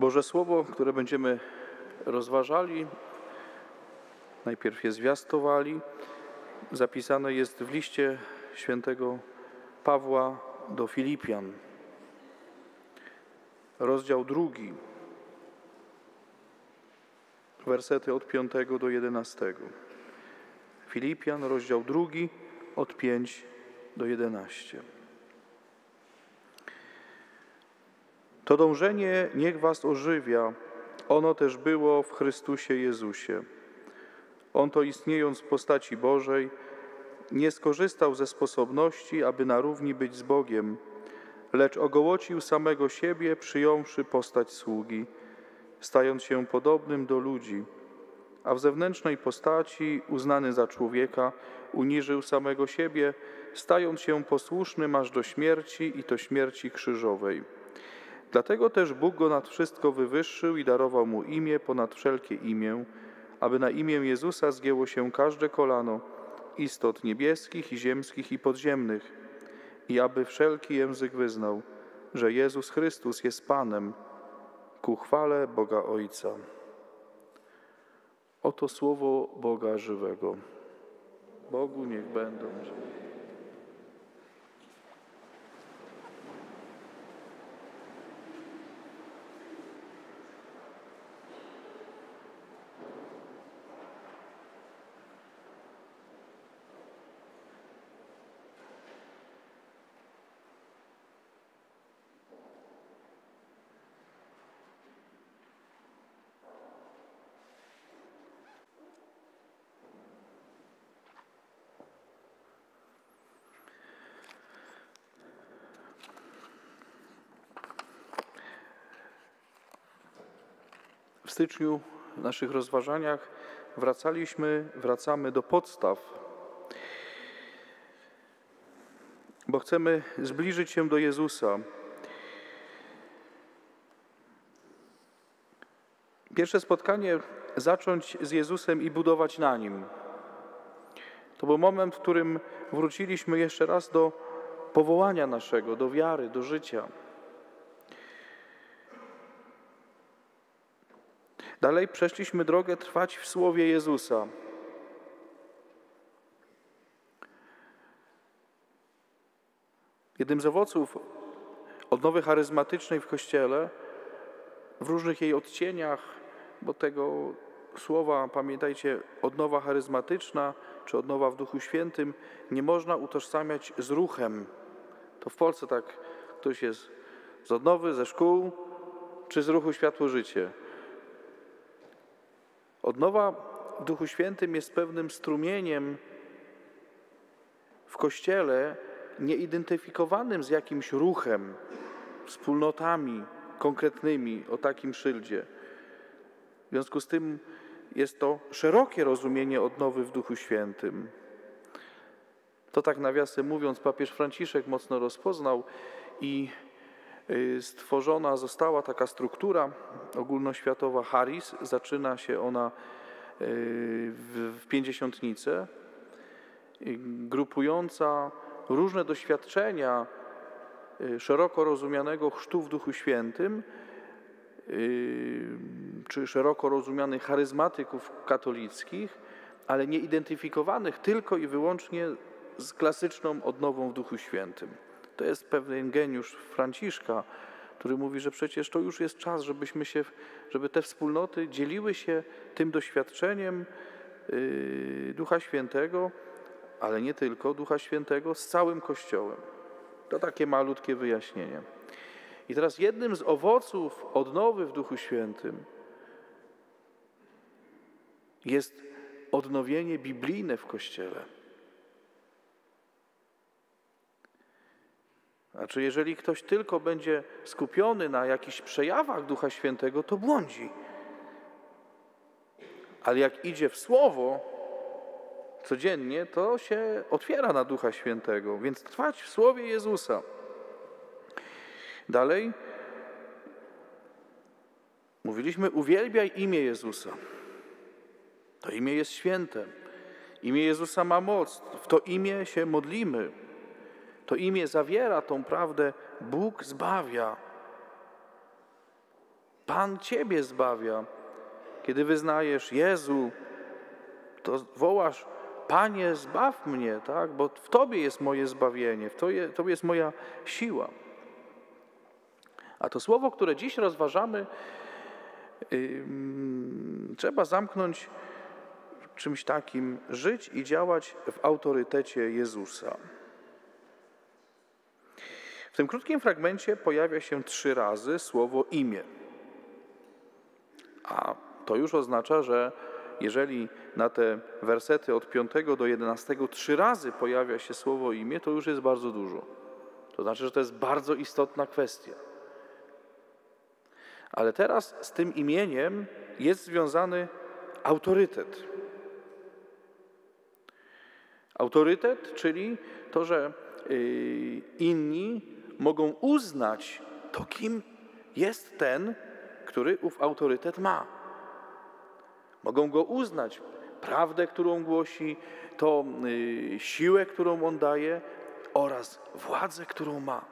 Boże Słowo, które będziemy rozważali, najpierw je zwiastowali, zapisane jest w liście świętego Pawła do Filipian, rozdział 2, wersety od 5 do 11. Filipian, rozdział 2, od 5 do 11. To dążenie niech was ożywia, ono też było w Chrystusie Jezusie. On to istniejąc w postaci Bożej, nie skorzystał ze sposobności, aby na równi być z Bogiem, lecz ogołocił samego siebie, przyjąwszy postać sługi, stając się podobnym do ludzi, a w zewnętrznej postaci, uznany za człowieka, uniżył samego siebie, stając się posłusznym aż do śmierci i to śmierci krzyżowej. Dlatego też Bóg go nad wszystko wywyższył i darował mu imię ponad wszelkie imię, aby na imię Jezusa zgięło się każde kolano, istot niebieskich i ziemskich i podziemnych, i aby wszelki język wyznał, że Jezus Chrystus jest Panem, ku chwale Boga Ojca. Oto słowo Boga żywego. Bogu niech będą. W styczniu w naszych rozważaniach wracamy do podstaw, bo chcemy zbliżyć się do Jezusa. Pierwsze spotkanie zacząć z Jezusem i budować na Nim. To był moment, w którym wróciliśmy jeszcze raz do powołania naszego, do wiary, do życia. Dalej przeszliśmy drogę trwać w Słowie Jezusa. Jednym z owoców odnowy charyzmatycznej w Kościele, w różnych jej odcieniach, bo tego słowa, pamiętajcie, odnowa charyzmatyczna czy odnowa w Duchu Świętym nie można utożsamiać z ruchem. To w Polsce tak ktoś jest z odnowy, ze szkół czy z ruchu Światło-Życie. Odnowa w Duchu Świętym jest pewnym strumieniem w Kościele nieidentyfikowanym z jakimś ruchem, wspólnotami konkretnymi o takim szyldzie. W związku z tym jest to szerokie rozumienie odnowy w Duchu Świętym. To tak nawiasem mówiąc papież Franciszek mocno rozpoznał i stworzona została taka struktura ogólnoświatowa Charis. Zaczyna się ona w Pięćdziesiątnicę, grupująca różne doświadczenia szeroko rozumianego chrztu w Duchu Świętym, czy szeroko rozumianych charyzmatyków katolickich, ale nie identyfikowanych tylko i wyłącznie z klasyczną odnową w Duchu Świętym. To jest pewien geniusz Franciszka, który mówi, że przecież to już jest czas, żeby te wspólnoty dzieliły się tym doświadczeniem Ducha Świętego, ale nie tylko Ducha Świętego, z całym Kościołem. To takie malutkie wyjaśnienie. I teraz jednym z owoców odnowy w Duchu Świętym jest odnowienie biblijne w Kościele. Znaczy, jeżeli ktoś tylko będzie skupiony na jakichś przejawach Ducha Świętego, to błądzi. Ale jak idzie w Słowo codziennie, to się otwiera na Ducha Świętego, więc trwać w Słowie Jezusa. Dalej mówiliśmy, uwielbiaj imię Jezusa. To imię jest święte. Imię Jezusa ma moc. W to imię się modlimy. To imię zawiera tą prawdę. Bóg zbawia. Pan ciebie zbawia. Kiedy wyznajesz Jezu, to wołasz: Panie, zbaw mnie, tak? Bo w Tobie jest moje zbawienie, w Tobie jest moja siła. A to słowo, które dziś rozważamy, trzeba zamknąć czymś takim: żyć i działać w autorytecie Jezusa. W tym krótkim fragmencie pojawia się 3 razy słowo imię. A to już oznacza, że jeżeli na te wersety od 5 do 11 3 razy pojawia się słowo imię, to już jest bardzo dużo. To znaczy, że to jest bardzo istotna kwestia. Ale teraz z tym imieniem jest związany autorytet. Autorytet, czyli to, że inni mogą uznać to, kim jest ten, który ów autorytet ma. Mogą go uznać, prawdę, którą głosi, to siłę, którą on daje oraz władzę, którą ma.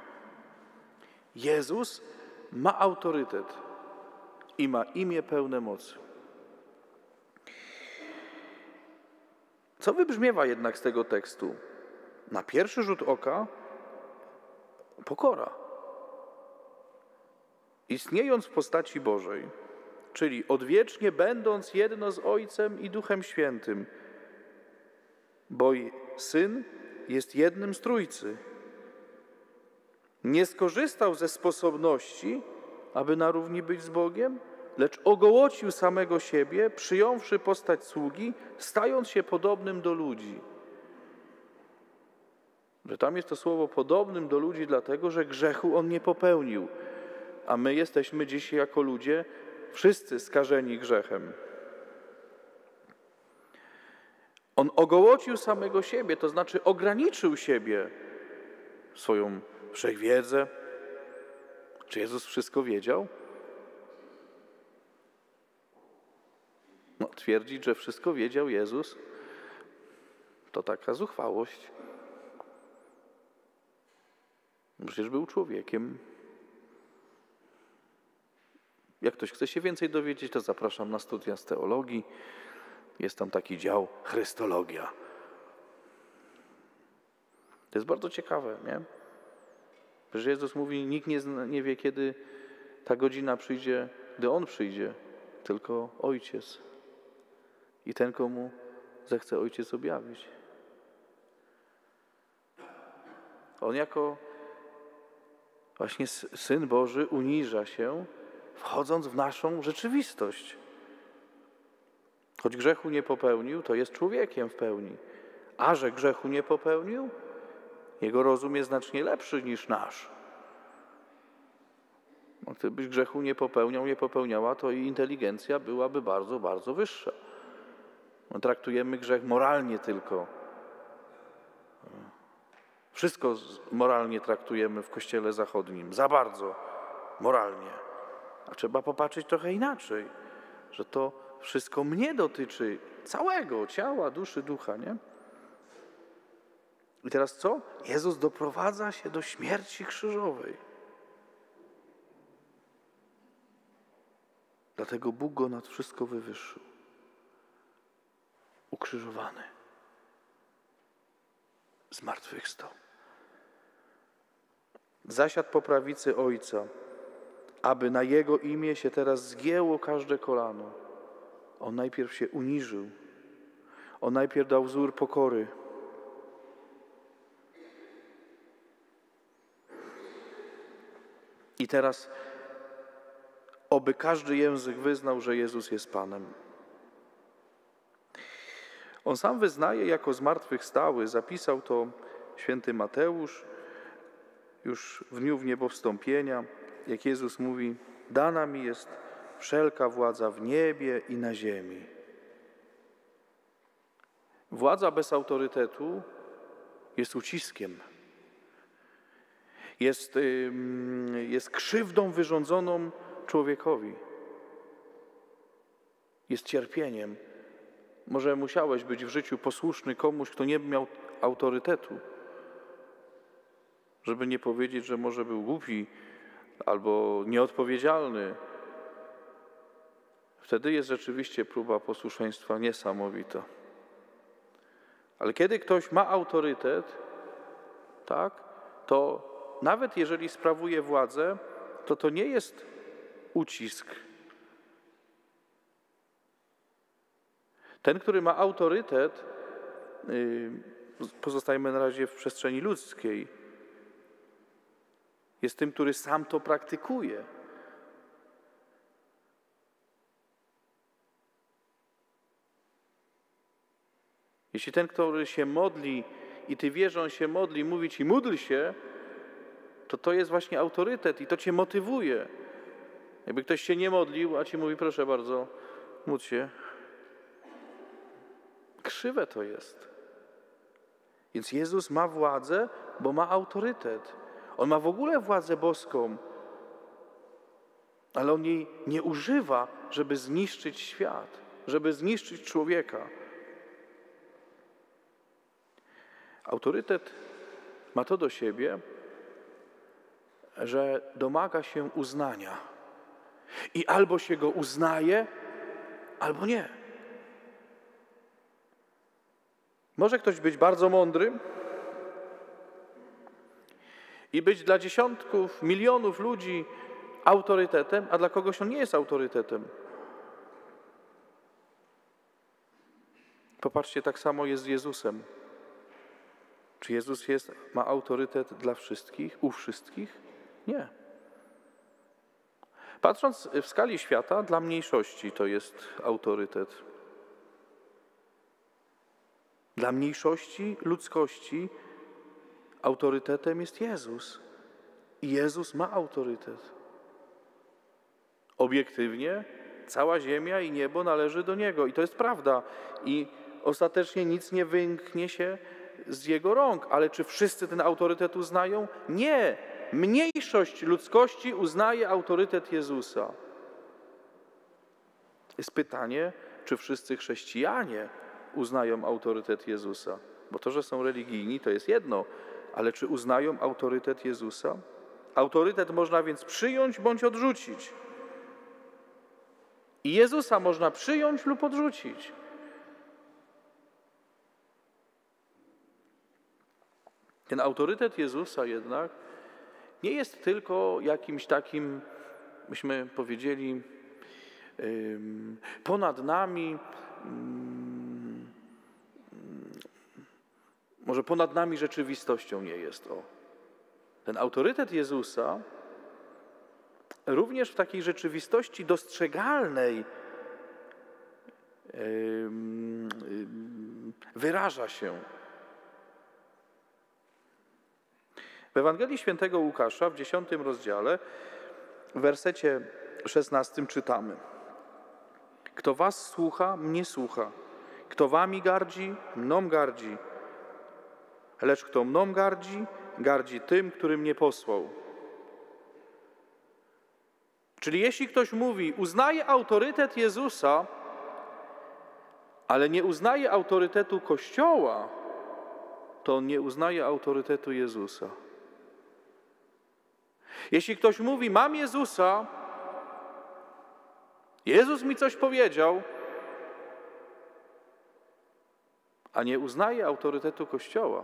Jezus ma autorytet i ma imię pełne mocy. Co wybrzmiewa jednak z tego tekstu? Na pierwszy rzut oka pokora. Istniejąc w postaci Bożej, czyli odwiecznie będąc jedno z Ojcem i Duchem Świętym, bo i Syn jest jednym z Trójcy. Nie skorzystał ze sposobności, aby na równi być z Bogiem, lecz ogołocił samego siebie, przyjąwszy postać sługi, stając się podobnym do ludzi. Że tam jest to słowo podobnym do ludzi, dlatego że grzechu on nie popełnił, a my jesteśmy dziś jako ludzie wszyscy skażeni grzechem. On ogołocił samego siebie, to znaczy ograniczył siebie, swoją wszechwiedzę. Czy Jezus wszystko wiedział? Twierdzić, że wszystko wiedział Jezus, to taka zuchwałość. Przecież był człowiekiem. Jak ktoś chce się więcej dowiedzieć, to zapraszam na studia z teologii. Jest tam taki dział Chrystologia. To jest bardzo ciekawe, nie? Że Jezus mówi, nikt nie wie, kiedy ta godzina przyjdzie, gdy On przyjdzie, tylko Ojciec. I ten, komu zechce Ojciec objawić. On jako właśnie Syn Boży uniża się, wchodząc w naszą rzeczywistość. Choć grzechu nie popełnił, to jest człowiekiem w pełni. A że grzechu nie popełnił, jego rozum jest znacznie lepszy niż nasz. Gdybyś grzechu nie popełniał, nie popełniała, to i inteligencja byłaby bardzo, bardzo wyższa. Traktujemy grzech moralnie tylko. Wszystko moralnie traktujemy w Kościele Zachodnim. Za bardzo moralnie. A trzeba popatrzeć trochę inaczej, że to wszystko mnie dotyczy, całego ciała, duszy, ducha, nie? I teraz co? Jezus doprowadza się do śmierci krzyżowej. Dlatego Bóg go nad wszystko wywyższył. Ukrzyżowany. Zmartwychwstał. Zasiadł po prawicy Ojca, aby na Jego imię się teraz zgięło każde kolano. On najpierw się uniżył. On najpierw dał wzór pokory. I teraz oby każdy język wyznał, że Jezus jest Panem. On sam wyznaje jako zmartwychwstały. Zapisał to święty Mateusz już w dniu wniebowstąpienia, jak Jezus mówi: dana mi jest wszelka władza w niebie i na ziemi. Władza bez autorytetu jest uciskiem. Jest krzywdą wyrządzoną człowiekowi. Jest cierpieniem. Może musiałeś być w życiu posłuszny komuś, kto nie miał autorytetu. Żeby nie powiedzieć, że może był głupi albo nieodpowiedzialny, wtedy jest rzeczywiście próba posłuszeństwa niesamowita. Ale kiedy ktoś ma autorytet, tak, to nawet jeżeli sprawuje władzę, to nie jest ucisk. Ten, który ma autorytet, pozostajemy na razie w przestrzeni ludzkiej, jest tym, który sam to praktykuje. Jeśli ten, który się modli i ty wiesz, że on się modli, mówi ci módl się, to jest właśnie autorytet i to cię motywuje. Jakby ktoś się nie modlił, a ci mówi proszę bardzo, módl się. Krzywe to jest. Więc Jezus ma władzę, bo ma autorytet. On ma w ogóle władzę boską, ale on jej nie używa, żeby zniszczyć świat, żeby zniszczyć człowieka. Autorytet ma to do siebie, że domaga się uznania. I albo się go uznaje, albo nie. Może ktoś być bardzo mądry i być dla dziesiątków, milionów ludzi autorytetem, a dla kogoś on nie jest autorytetem. Popatrzcie, tak samo jest z Jezusem. Czy Jezus ma autorytet dla wszystkich, u wszystkich? Nie. Patrząc w skali świata, dla mniejszości to jest autorytet. Dla mniejszości ludzkości autorytetem jest Jezus. I Jezus ma autorytet. Obiektywnie cała ziemia i niebo należy do Niego. I to jest prawda. I ostatecznie nic nie wymknie się z Jego rąk. Ale czy wszyscy ten autorytet uznają? Nie. Mniejszość ludzkości uznaje autorytet Jezusa. Jest pytanie, czy wszyscy chrześcijanie uznają autorytet Jezusa? Bo to, że są religijni, to jest jedno, ale czy uznają autorytet Jezusa? Autorytet można więc przyjąć bądź odrzucić. I Jezusa można przyjąć lub odrzucić. Ten autorytet Jezusa jednak nie jest tylko jakimś takim, byśmy powiedzieli, ponad nami, może ponad nami rzeczywistością nie jest. Ten autorytet Jezusa również w takiej rzeczywistości dostrzegalnej wyraża się. W Ewangelii Świętego Łukasza w 10 rozdziale, w wersecie 16 czytamy: Kto was słucha, mnie słucha. Kto wami gardzi, mną gardzi. Lecz kto mną gardzi, gardzi tym, który mnie posłał. Czyli jeśli ktoś mówi, uznaje autorytet Jezusa, ale nie uznaje autorytetu Kościoła, to on nie uznaje autorytetu Jezusa. Jeśli ktoś mówi, mam Jezusa, Jezus mi coś powiedział, a nie uznaje autorytetu Kościoła,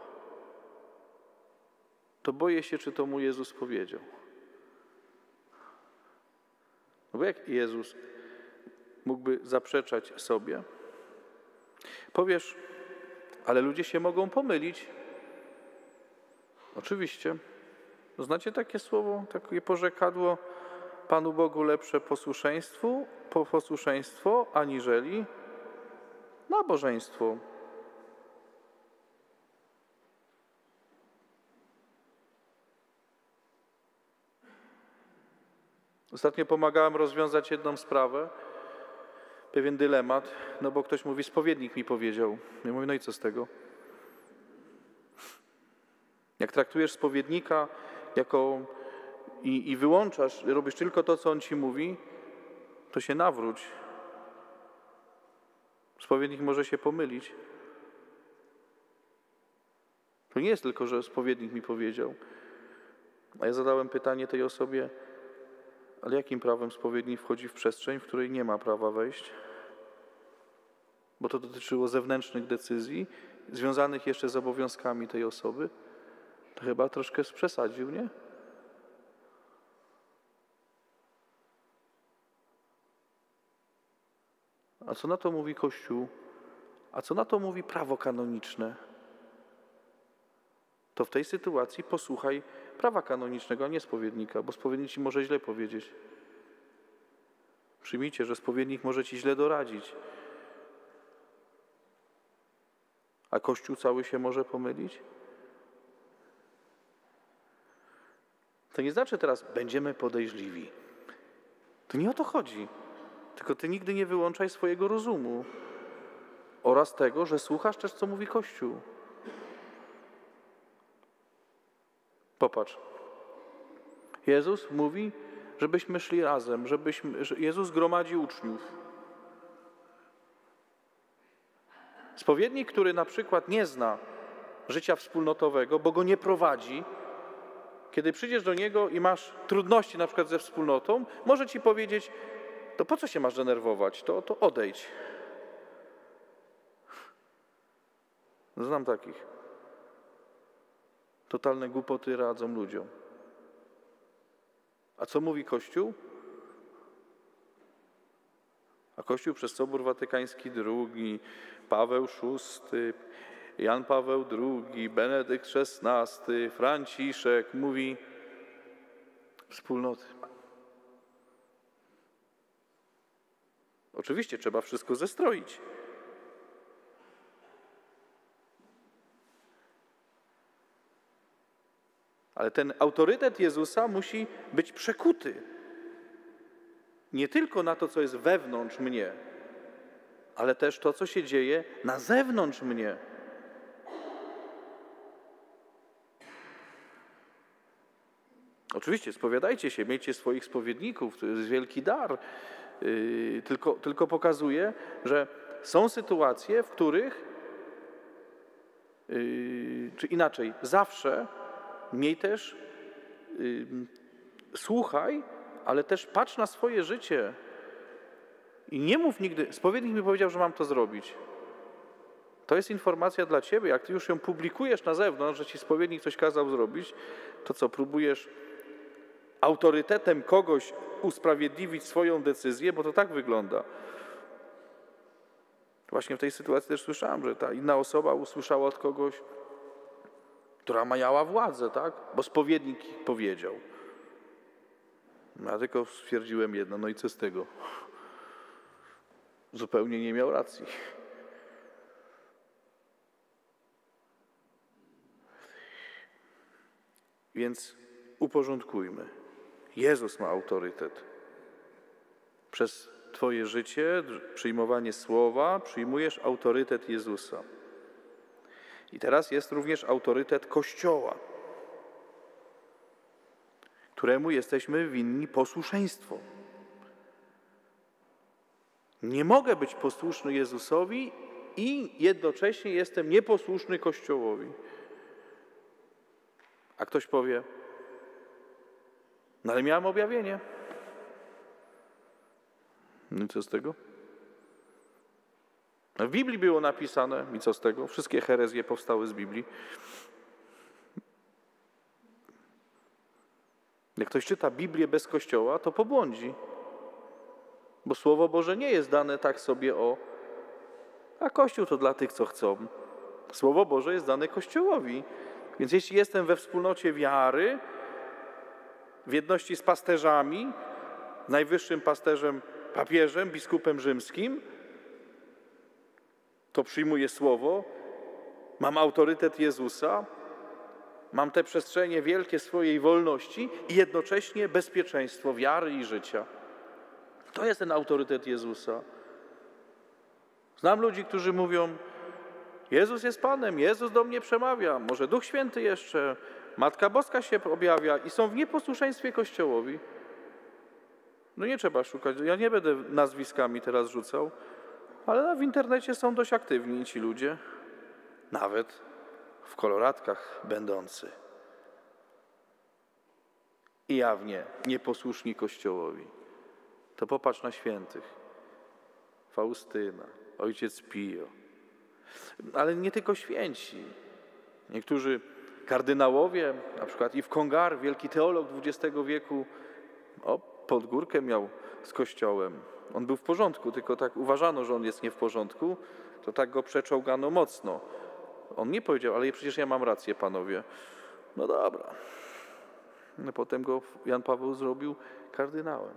to boję się, czy to mu Jezus powiedział. No bo jak Jezus mógłby zaprzeczać sobie? Powiesz, ale ludzie się mogą pomylić. Oczywiście. Znacie takie słowo, takie porzekadło? Panu Bogu lepsze posłuszeństwo aniżeli nabożeństwo. Ostatnio pomagałem rozwiązać jedną sprawę, pewien dylemat, no bo ktoś mówi, spowiednik mi powiedział. Ja mówię, no i co z tego? Jak traktujesz spowiednika i wyłączasz, robisz tylko to, co on ci mówi, to się nawróć. Spowiednik może się pomylić. To nie jest tylko, że spowiednik mi powiedział. A ja zadałem pytanie tej osobie, Ale jakim prawem spowiednik wchodzi w przestrzeń, w której nie ma prawa wejść? Bo to dotyczyło zewnętrznych decyzji, związanych jeszcze z obowiązkami tej osoby. To chyba troszkę przesadził, nie? A co na to mówi Kościół? A co na to mówi prawo kanoniczne? To w tej sytuacji posłuchaj prawa kanonicznego, a nie spowiednika, bo spowiednik ci może źle powiedzieć. Przyjmijcie, że spowiednik może ci źle doradzić. A Kościół cały się może pomylić? To nie znaczy teraz, będziemy podejrzliwi. To nie o to chodzi. Tylko ty nigdy nie wyłączaj swojego rozumu oraz tego, że słuchasz też, co mówi Kościół. Popatrz. Jezus mówi, żebyśmy szli razem, że Jezus gromadzi uczniów. Spowiednik, który na przykład nie zna życia wspólnotowego, bo go nie prowadzi, kiedy przyjdziesz do niego i masz trudności na przykład ze wspólnotą, może ci powiedzieć, to po co się masz denerwować, to odejdź. Znam takich. Totalne głupoty radzą ludziom. A co mówi Kościół? A Kościół przez Sobór Watykański II, Paweł VI, Jan Paweł II, Benedykt XVI, Franciszek mówi wspólnoty. Oczywiście trzeba wszystko zestroić. Ale ten autorytet Jezusa musi być przekuty. Nie tylko na to, co jest wewnątrz mnie, ale też to, co się dzieje na zewnątrz mnie. Oczywiście spowiadajcie się, miejcie swoich spowiedników, to jest wielki dar. Tylko pokazuje, że są sytuacje, w których, czy inaczej, zawsze miej też, słuchaj, ale też patrz na swoje życie. I nie mów nigdy, spowiednik mi powiedział, że mam to zrobić. To jest informacja dla ciebie. Jak ty już ją publikujesz na zewnątrz, że ci spowiednik coś kazał zrobić, to co, próbujesz autorytetem kogoś usprawiedliwić swoją decyzję, bo to tak wygląda. Właśnie w tej sytuacji też słyszałem, że ta inna osoba usłyszała od kogoś, która miała władzę, tak? Bo spowiednik powiedział. Ja tylko stwierdziłem jedno, no i co z tego? Zupełnie nie miał racji. Więc uporządkujmy. Jezus ma autorytet. Przez twoje życie, przyjmowanie słowa, przyjmujesz autorytet Jezusa. I teraz jest również autorytet Kościoła, któremu jesteśmy winni posłuszeństwo. Nie mogę być posłuszny Jezusowi i jednocześnie jestem nieposłuszny Kościołowi. A ktoś powie, no ale miałem objawienie. No i co z tego? W Biblii było napisane, i co z tego? Wszystkie herezje powstały z Biblii. Jak ktoś czyta Biblię bez Kościoła, to pobłądzi. Bo Słowo Boże nie jest dane tak sobie a Kościół to dla tych, co chcą. Słowo Boże jest dane Kościołowi. Więc jeśli jestem we wspólnocie wiary, w jedności z pasterzami, najwyższym pasterzem, papieżem, biskupem rzymskim, to przyjmuję Słowo, mam autorytet Jezusa, mam te przestrzenie wielkie swojej wolności i jednocześnie bezpieczeństwo wiary i życia. To jest ten autorytet Jezusa. Znam ludzi, którzy mówią, Jezus jest Panem, Jezus do mnie przemawia, może Duch Święty jeszcze, Matka Boska się objawia i są w nieposłuszeństwie Kościołowi. No nie trzeba szukać, ja nie będę nazwiskami teraz rzucał, ale w internecie są dość aktywni ci ludzie, nawet w koloratkach będący. i jawnie nieposłuszni Kościołowi. To popatrz na świętych. Faustyna, ojciec Pio. Ale nie tylko święci. Niektórzy kardynałowie, na przykład Yves Congar, wielki teolog XX wieku, pod górkę miał z Kościołem. On był w porządku, tylko tak uważano, że on jest nie w porządku, to tak go przeczołgano mocno. On nie powiedział, ale przecież ja mam rację, panowie. No dobra. No potem go Jan Paweł zrobił kardynałem.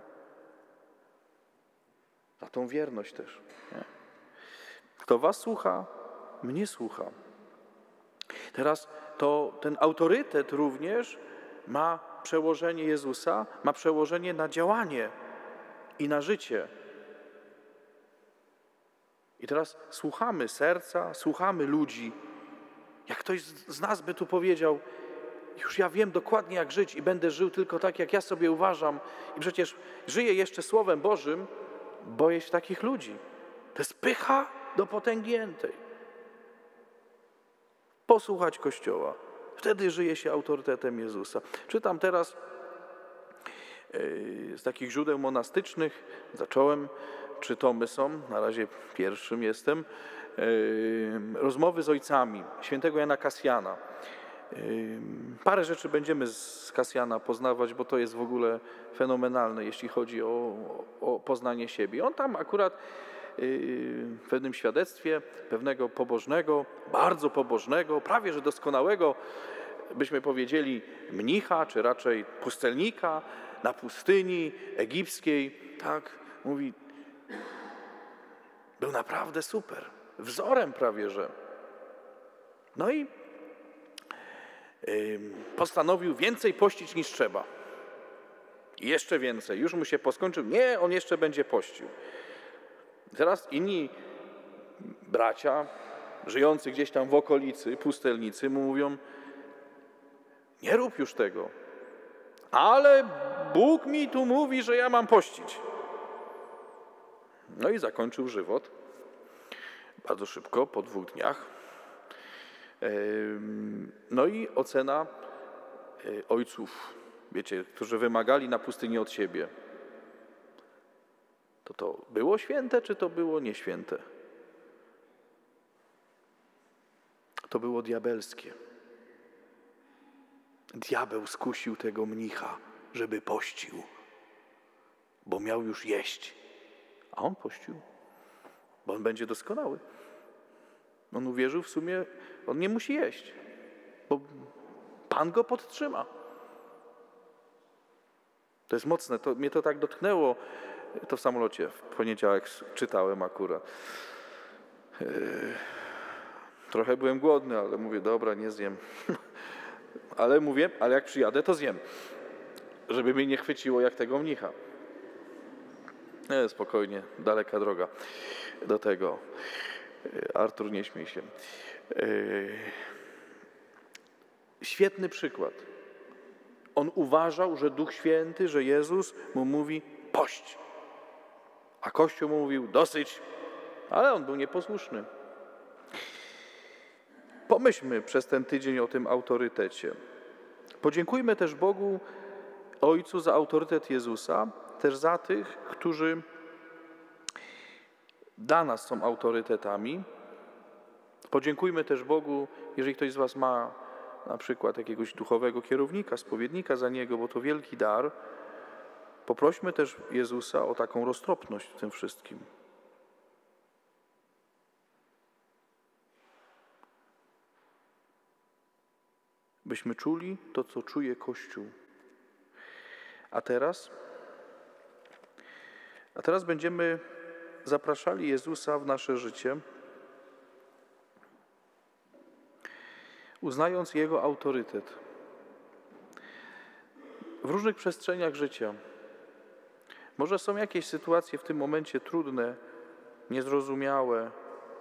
A tą wierność też. Nie? Kto was słucha, mnie słucha. Teraz ten autorytet również ma przełożenie Jezusa, ma przełożenie na działanie i na życie. I teraz słuchamy serca, słuchamy ludzi. Jak ktoś z nas by tu powiedział, już ja wiem dokładnie jak żyć i będę żył tylko tak, jak ja sobie uważam i przecież żyję jeszcze Słowem Bożym, boję się takich ludzi. To jest pycha do potęgiętej. Posłuchać Kościoła. Wtedy żyje się autorytetem Jezusa. Czytam teraz z takich źródeł monastycznych, zacząłem, 3 tomy są, na razie pierwszym jestem, rozmowy z ojcami świętego Jana Kasjana. Parę rzeczy będziemy z Kasjana poznawać, bo to jest w ogóle fenomenalne, jeśli chodzi o poznanie siebie. On tam akurat w pewnym świadectwie pewnego pobożnego, bardzo pobożnego, prawie że doskonałego, byśmy powiedzieli mnicha, czy raczej pustelnika na pustyni egipskiej, tak, mówi, był naprawdę super, wzorem prawie że. No i postanowił więcej pościć niż trzeba. I jeszcze więcej, już mu się poskończył, nie, on jeszcze będzie pościł. Teraz inni bracia, żyjący gdzieś tam w okolicy, pustelnicy, mu mówią, nie rób już tego, ale Bóg mi tu mówi, że ja mam pościć. No i zakończył żywot, bardzo szybko, po 2 dniach. No i ocena ojców, wiecie, którzy wymagali na pustyni od siebie. To było święte, czy to było nieświęte? To było diabelskie. Diabeł skusił tego mnicha, żeby pościł, bo miał już jeść. A on pościł, bo on będzie doskonały. On uwierzył w sumie, on nie musi jeść, bo Pan go podtrzyma. To jest mocne, mnie to tak dotknęło, to w samolocie w poniedziałek czytałem akurat. Trochę byłem głodny, ale mówię, dobra, nie zjem. Ale mówię, ale jak przyjadę, to zjem. Żeby mnie nie chwyciło jak tego mnicha. Spokojnie, daleka droga do tego. Artur, nie śmiej się. Świetny przykład. On uważał, że Duch Święty, że Jezus mu mówi pość. A Kościół mu mówił dosyć, ale on był nieposłuszny. Pomyślmy przez ten tydzień o tym autorytecie. Podziękujmy też Bogu, Ojcu, za autorytet Jezusa, też za tych, którzy dla nas są autorytetami. Podziękujmy też Bogu, jeżeli ktoś z was ma na przykład jakiegoś duchowego kierownika, spowiednika za niego, bo to wielki dar. Poprośmy też Jezusa o taką roztropność w tym wszystkim. Byśmy czuli to, co czuje Kościół. A teraz będziemy zapraszali Jezusa w nasze życie, uznając Jego autorytet. W różnych przestrzeniach życia. Może są jakieś sytuacje w tym momencie trudne, niezrozumiałe.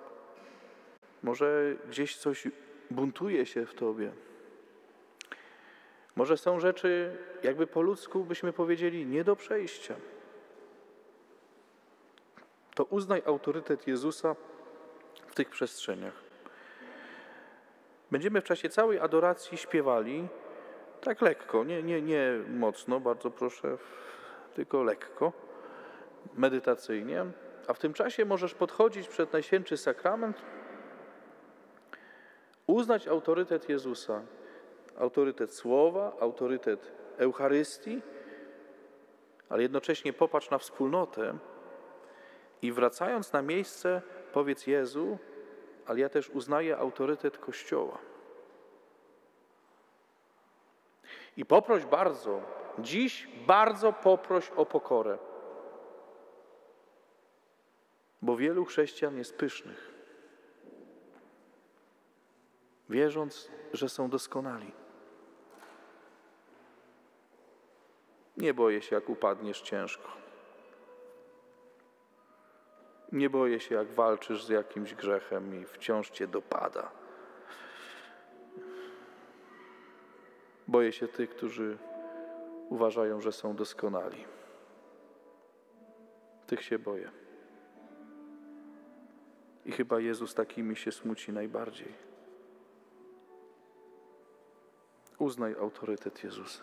Może gdzieś coś buntuje się w tobie. Może są rzeczy, jakby po ludzku byśmy powiedzieli, nie do przejścia. To uznaj autorytet Jezusa w tych przestrzeniach. Będziemy w czasie całej adoracji śpiewali Tak lekko, nie mocno, bardzo proszę, tylko lekko, medytacyjnie. A w tym czasie możesz podchodzić przed Najświętszy Sakrament, uznać autorytet Jezusa, autorytet Słowa, autorytet Eucharystii, ale jednocześnie popatrz na wspólnotę i wracając na miejsce powiedz: Jezu, ale ja też uznaję autorytet Kościoła. I poproś bardzo, dziś bardzo poproś o pokorę, bo wielu chrześcijan jest pysznych, wierząc, że są doskonali. Nie boję się, jak upadniesz ciężko. Nie boję się, jak walczysz z jakimś grzechem i wciąż cię dopada. Boję się tych, którzy uważają, że są doskonali. Tych się boję. I chyba Jezus takimi się smuci najbardziej. Uznaj autorytet Jezusa.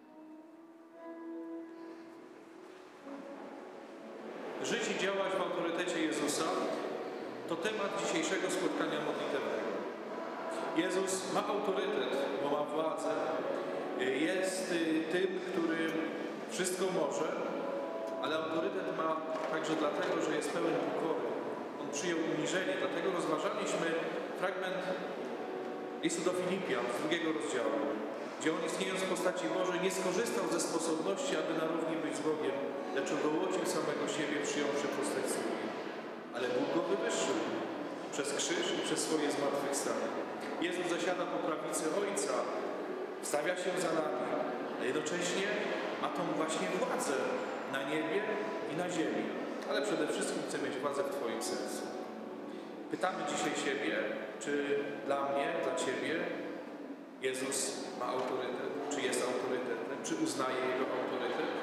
Żyć i działać w autorytecie Jezusa to temat dzisiejszego spotkania modlitewnego. Jezus ma autorytet, bo ma władzę. Jest tym, który wszystko może, ale autorytet ma także dlatego, że jest pełen pokory. On przyjął uniżenie, dlatego rozważaliśmy fragment listu do Filipian z 2 rozdziału, gdzie on, istniejąc w postaci Bożej, nie skorzystał ze sposobności, aby na równi być z Bogiem, lecz ogołocił samego siebie, przyjąwszy postać sługi. Ale Bóg go wywyższył przez krzyż i przez swoje zmartwychwstanie. Jezus zasiada po prawicy Ojca, wstawia się za nami, a jednocześnie ma tą właśnie władzę na niebie i na ziemi. Ale przede wszystkim chce mieć władzę w Twoim sercu. Pytamy dzisiaj siebie, czy dla mnie, dla Ciebie Jezus ma autorytet, czy jest autorytetem, czy uznaje Jego autorytet?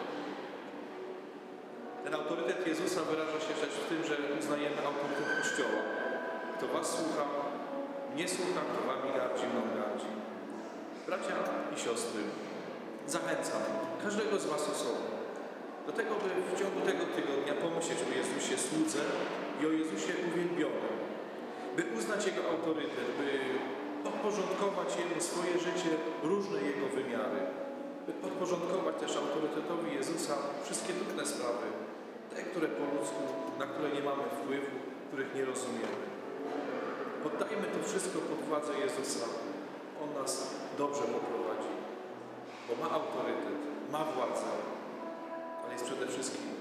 Ten autorytet Jezusa wyraża się też w tym, że uznajemy autorytet Kościoła. Kto Was słucha, mnie słucha, kto Wami gardzi, mną gardzi. Bracia i siostry, zachęcam każdego z Was osobno do tego, by w ciągu tego tygodnia pomyśleć o Jezusie słudze i o Jezusie uwielbionym, by uznać Jego autorytet, by podporządkować Jemu swoje życie, różne Jego wymiary, by podporządkować też autorytetowi Jezusa wszystkie trudne sprawy, te, które po ludzku, na które nie mamy wpływu, których nie rozumiemy. Poddajmy to wszystko pod władzę Jezusa. On nas dobrze poprowadzi, bo ma autorytet, ma władzę, ale jest przede wszystkim